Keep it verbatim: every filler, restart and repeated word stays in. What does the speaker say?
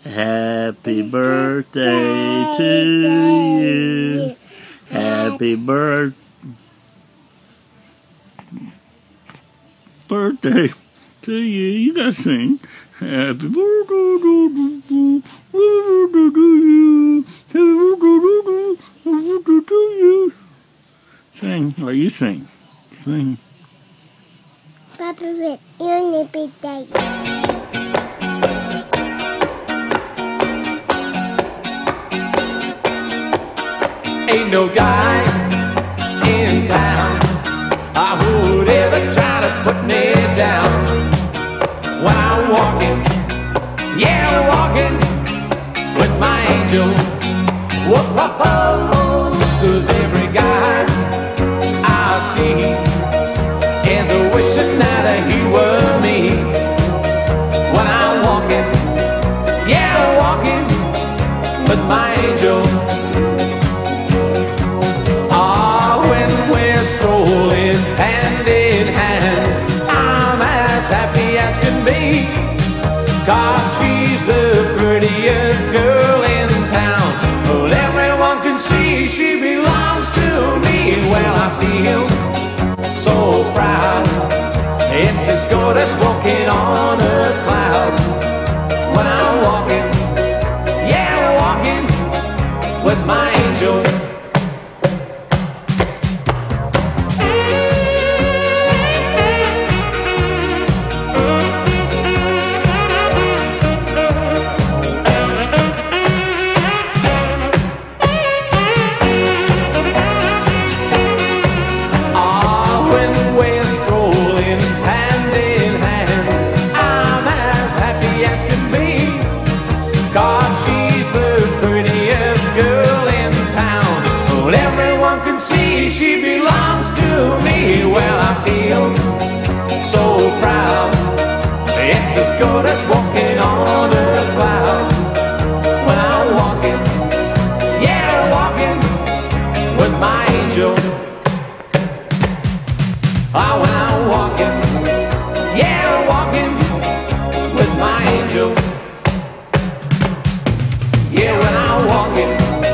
Happy birthday to you. Happy birth birthday to you. You gotta sing. Happy birthday to you. Happy birthday to you. Sing, or you sing. Sing. Papa Rick, you're a birthday. Ain't no guy in town I would ever try to put me down. When I'm walking, yeah, walking with my angel. Whoa, whoa, whoa. 'Cause every guy I see is a wishing that he were me. When I'm walking, yeah, walking with my angel. Strolling hand in hand, I'm as happy as can be, 'cause she's the prettiest girl in town. Well, everyone can see she belongs to me. Well, I feel so proud. It's as good as walking on a cloud. When I'm walking, yeah, walking with my angel. She belongs to me. Well, I feel so proud. It's as good as walking on a cloud. When I'm walking, yeah, walking with my angel. Oh, when I'm walking, yeah, walking with my angel. Yeah, when I'm walking.